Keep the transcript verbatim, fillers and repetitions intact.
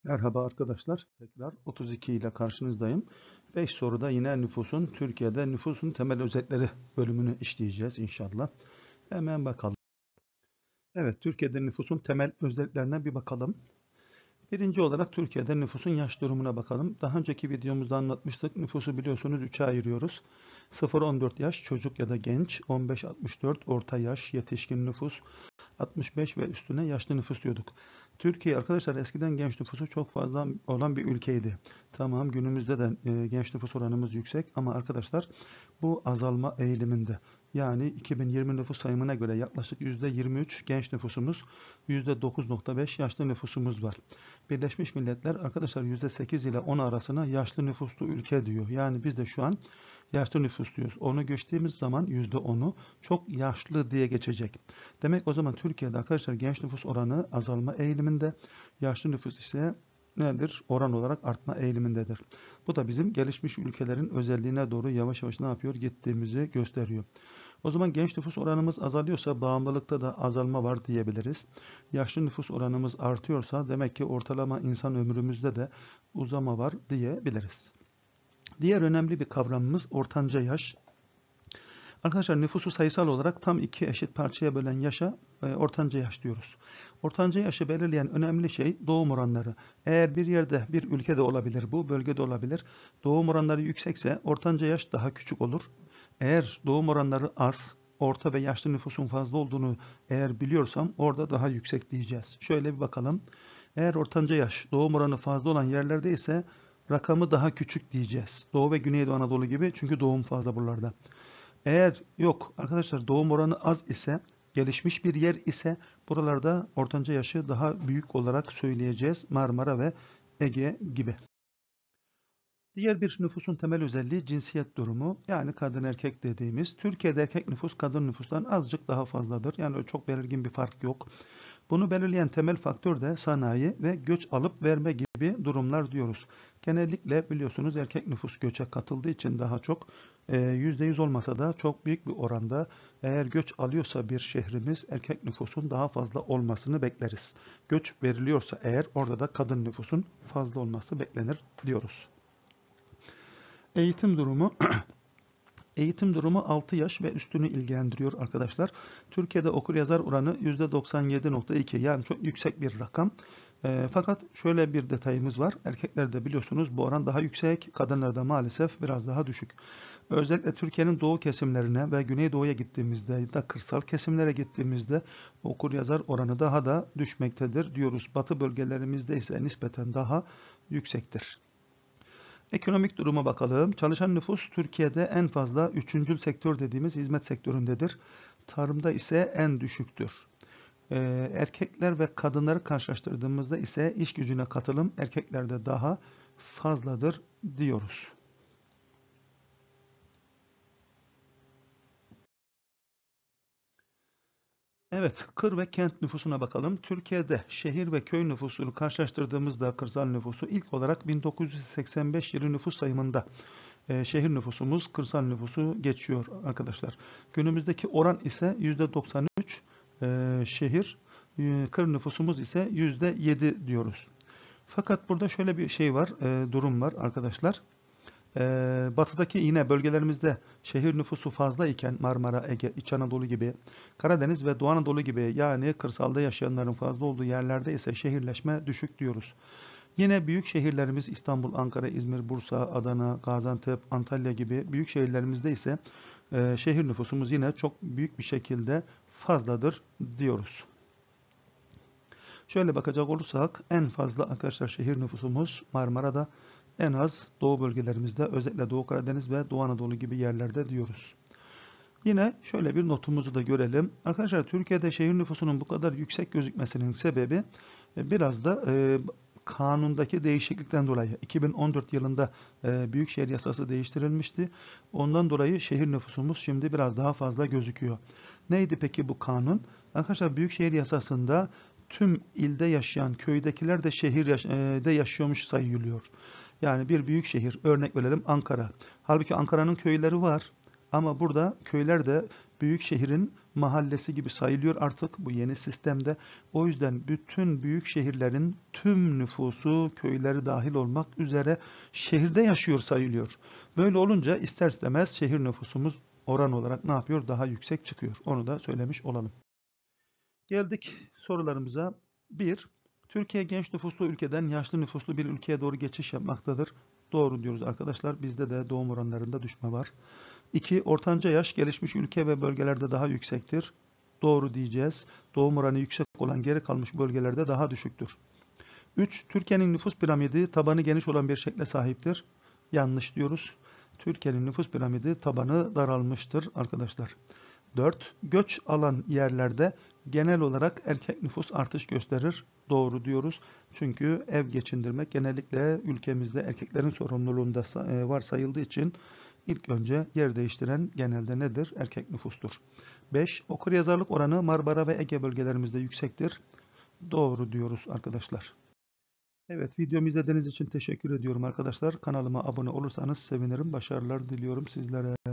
Merhaba arkadaşlar. Tekrar otuz iki ile karşınızdayım. beş soruda yine nüfusun, Türkiye'de nüfusun temel özellikleri bölümünü işleyeceğiz inşallah. Hemen bakalım. Evet, Türkiye'de nüfusun temel özelliklerine bir bakalım. Birinci olarak Türkiye'de nüfusun yaş durumuna bakalım. Daha önceki videomuzda anlatmıştık. Nüfusu biliyorsunuz üçe ayırıyoruz. sıfır on dört yaş çocuk ya da genç, on beş altmış dört orta yaş, yetişkin nüfus, altmış beş ve üstüne yaşlı nüfus diyorduk. Türkiye arkadaşlar eskiden genç nüfusu çok fazla olan bir ülkeydi. Tamam, günümüzde de e, genç nüfus oranımız yüksek ama arkadaşlar bu azalma eğiliminde. Yani iki bin yirmi nüfus sayımına göre yaklaşık yüzde yirmi üç genç nüfusumuz, yüzde dokuz nokta beş yaşlı nüfusumuz var. Birleşmiş Milletler arkadaşlar yüzde sekiz ile on arasına yaşlı nüfuslu ülke diyor. Yani biz de şu an yaşlı nüfus diyoruz. Onu geçtiğimiz zaman yüzde onu çok yaşlı diye geçecek. Demek o zaman Türkiye'de arkadaşlar genç nüfus oranı azalma eğiliminde, yaşlı nüfus ise nedir? Oran olarak artma eğilimindedir. Bu da bizim gelişmiş ülkelerin özelliğine doğru yavaş yavaş ne yapıyor? Gittiğimizi gösteriyor. O zaman genç nüfus oranımız azalıyorsa bağımlılıkta da azalma var diyebiliriz. Yaşlı nüfus oranımız artıyorsa demek ki ortalama insan ömrümüzde de uzama var diyebiliriz. Diğer önemli bir kavramımız ortanca yaş. Arkadaşlar nüfusu sayısal olarak tam iki eşit parçaya bölen yaşa e, ortanca yaş diyoruz. Ortanca yaşı belirleyen önemli şey doğum oranları. Eğer bir yerde, bir ülkede olabilir bu, bölgede olabilir. Doğum oranları yüksekse ortanca yaş daha küçük olur. Eğer doğum oranları az, orta ve yaşlı nüfusun fazla olduğunu eğer biliyorsam orada daha yüksek diyeceğiz. Şöyle bir bakalım. Eğer ortanca yaş, doğum oranı fazla olan yerlerde ise rakamı daha küçük diyeceğiz. Doğu ve Güneydoğu Anadolu gibi, çünkü doğum fazla buralarda. Eğer yok arkadaşlar doğum oranı az ise, gelişmiş bir yer ise buralarda ortanca yaşı daha büyük olarak söyleyeceğiz. Marmara ve Ege gibi. Diğer bir nüfusun temel özelliği cinsiyet durumu, yani kadın erkek dediğimiz. Türkiye'de erkek nüfus kadın nüfustan azıcık daha fazladır. Yani öyle çok belirgin bir fark yok. Bunu belirleyen temel faktör de sanayi ve göç alıp verme gibi durumlar diyoruz. Genellikle biliyorsunuz erkek nüfus göçe katıldığı için daha çok e, yüzde yüz olmasa da çok büyük bir oranda eğer göç alıyorsa bir şehrimiz erkek nüfusun daha fazla olmasını bekleriz. Göç veriliyorsa eğer orada da kadın nüfusun fazla olması beklenir diyoruz. Eğitim durumu Eğitim durumu altı yaş ve üstünü ilgilendiriyor arkadaşlar. Türkiye'de okur yazar oranı yüzde doksan yedi nokta iki, yani çok yüksek bir rakam. E, fakat şöyle bir detayımız var. Erkeklerde biliyorsunuz bu oran daha yüksek, kadınlarda maalesef biraz daha düşük. Özellikle Türkiye'nin doğu kesimlerine ve güneydoğuya gittiğimizde ya da kırsal kesimlere gittiğimizde okur yazar oranı daha da düşmektedir diyoruz. Batı bölgelerimizde ise nispeten daha yüksektir. Ekonomik duruma bakalım. Çalışan nüfus Türkiye'de en fazla üçüncül sektör dediğimiz hizmet sektöründedir. Tarımda ise en düşüktür. Ee, erkekler ve kadınları karşılaştırdığımızda ise iş gücüne katılım erkeklerde daha fazladır diyoruz. Evet, kır ve kent nüfusuna bakalım. Türkiye'de şehir ve köy nüfusunu karşılaştırdığımızda kırsal nüfusu ilk olarak bin dokuz yüz seksen beş yılı nüfus sayımında e, şehir nüfusumuz kırsal nüfusu geçiyor arkadaşlar. Günümüzdeki oran ise yüzde doksan üç e, şehir, e, kır nüfusumuz ise yüzde yedi diyoruz. Fakat burada şöyle bir şey var, e, durum var arkadaşlar. Ee, batıdaki yine bölgelerimizde şehir nüfusu fazla iken Marmara, Ege, İç Anadolu gibi, Karadeniz ve Doğu Anadolu gibi, yani kırsalda yaşayanların fazla olduğu yerlerde ise şehirleşme düşük diyoruz. Yine büyük şehirlerimiz İstanbul, Ankara, İzmir, Bursa, Adana, Gaziantep, Antalya gibi büyük şehirlerimizde ise e, şehir nüfusumuz yine çok büyük bir şekilde fazladır diyoruz. Şöyle bakacak olursak en fazla arkadaşlar şehir nüfusumuz Marmara'da, en az doğu bölgelerimizde, özellikle Doğu Karadeniz ve Doğu Anadolu gibi yerlerde diyoruz. Yine şöyle bir notumuzu da görelim. Arkadaşlar Türkiye'de şehir nüfusunun bu kadar yüksek gözükmesinin sebebi e, biraz da e, kanundaki değişiklikten dolayı. iki bin on dört yılında e, Büyükşehir Yasası değiştirilmişti. Ondan dolayı şehir nüfusumuz şimdi biraz daha fazla gözüküyor. Neydi peki bu kanun? Arkadaşlar Büyükşehir Yasası'nda tüm ilde yaşayan köydekiler de şehirde yaşıyormuş sayılıyor. Yani bir büyük şehir, örnek verelim Ankara. Halbuki Ankara'nın köyleri var ama burada köyler de büyük şehrin mahallesi gibi sayılıyor artık bu yeni sistemde. O yüzden bütün büyük şehirlerin tüm nüfusu, köyleri dahil olmak üzere şehirde yaşıyor sayılıyor. Böyle olunca ister istemez şehir nüfusumuz oran olarak ne yapıyor? Daha yüksek çıkıyor. Onu da söylemiş olalım. Geldik sorularımıza. bir. Türkiye genç nüfuslu ülkeden yaşlı nüfuslu bir ülkeye doğru geçiş yapmaktadır. Doğru diyoruz arkadaşlar. Bizde de doğum oranlarında düşme var. iki. Ortanca yaş gelişmiş ülke ve bölgelerde daha yüksektir. Doğru diyeceğiz. Doğum oranı yüksek olan geri kalmış bölgelerde daha düşüktür. üç. Türkiye'nin nüfus piramidi tabanı geniş olan bir şekle sahiptir. Yanlış diyoruz. Türkiye'nin nüfus piramidi tabanı daralmıştır arkadaşlar. dört. Göç alan yerlerde genel olarak erkek nüfus artış gösterir. Doğru diyoruz. Çünkü ev geçindirmek genellikle ülkemizde erkeklerin sorumluluğunda varsayıldığı için ilk önce yer değiştiren genelde nedir? Erkek nüfustur. beş. Okuryazarlık oranı Marmara ve Ege bölgelerimizde yüksektir. Doğru diyoruz arkadaşlar. Evet, videomu izlediğiniz için teşekkür ediyorum arkadaşlar. Kanalıma abone olursanız sevinirim. Başarılar diliyorum sizlere.